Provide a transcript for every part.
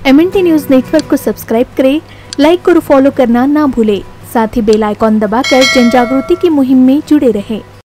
MNT news network को subscribe करें, like और फॉलो करना ना भूलें। साथ ही बेल आइकॉन दबाकर जन जागृति की मुहिम में जुड़े रहें।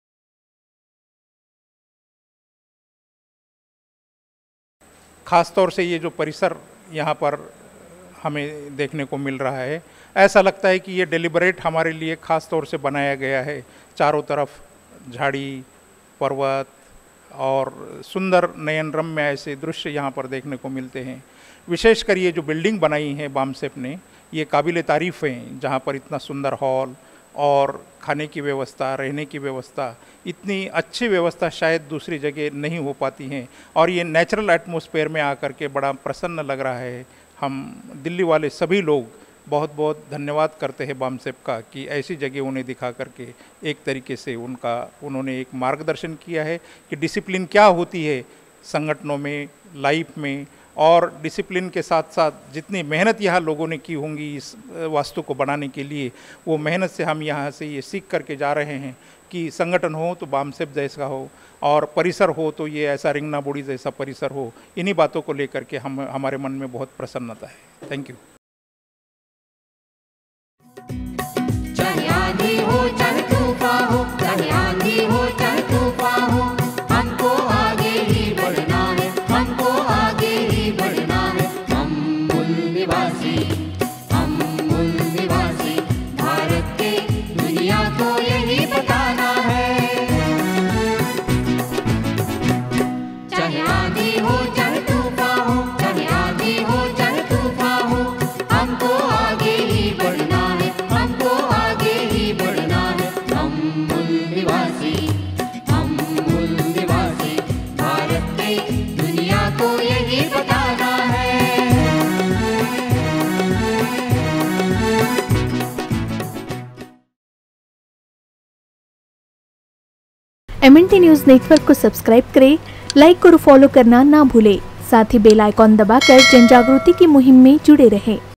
खास तौर से ये जो परिसर यहाँ पर हमें देखने को मिल रहा है, ऐसा लगता है कि ये डेलिबरेट हमारे लिए खास तौर से बनाया गया है। चारों तरफ झाड़ी, पर्वत और सुंदर नयनरम्य ऐसे दृश्य यहाँ पर देखने को मिलते हैं। विशेषकर ये जो बिल्डिंग बनाई है बामसेप ने, ये काबिल तारीफ़ हैं। जहाँ पर इतना सुंदर हॉल और खाने की व्यवस्था, रहने की व्यवस्था, इतनी अच्छी व्यवस्था शायद दूसरी जगह नहीं हो पाती हैं। और ये नेचुरल एटमॉस्फेयर में आकर के बड़ा प्रसन्न लग रहा है। हम दिल्ली वाले सभी लोग बहुत बहुत धन्यवाद करते हैं बामसेप का कि ऐसी जगह उन्हें दिखा करके एक तरीके से उन्होंने एक मार्गदर्शन किया है कि डिसिप्लिन क्या होती है संगठनों में, लाइफ में। और डिसिप्लिन के साथ साथ जितनी मेहनत यहाँ लोगों ने की होंगी इस वास्तु को बनाने के लिए, वो मेहनत से हम यहाँ से ये सीख करके जा रहे हैं कि संगठन हो तो बामसेप जैसा हो और परिसर हो तो ये ऐसा रिंगनाबोड़ी जैसा परिसर हो। इन्हीं बातों को लेकर के हमारे मन में बहुत प्रसन्नता है। Thank you. चाहे आंधी हो, चाहे तूफान हो, चाहे आंधी हो, चाहे तूफान हो, हमको आगे ही बढ़ना है, हमको आगे ही बढ़ना है। हम मूल निवासी, भारत के दुनिया को यही बताना है। चाहे आंधी हो, चाहे तूफान हो, चाहे आंधी हो, चाहे तूफान हो, हमको आगे ही बढ़ना है, हमको आगे ही बढ़ना है। हम मूल निवासी, भारत के दुनिया को यही बताना है। MNT न्यूज नेटवर्क को सब्सक्राइब करें, लाइक और फॉलो करना ना भूलें। साथ ही बेल आइकॉन दबाकर जन जागृति की मुहिम में जुड़े रहें।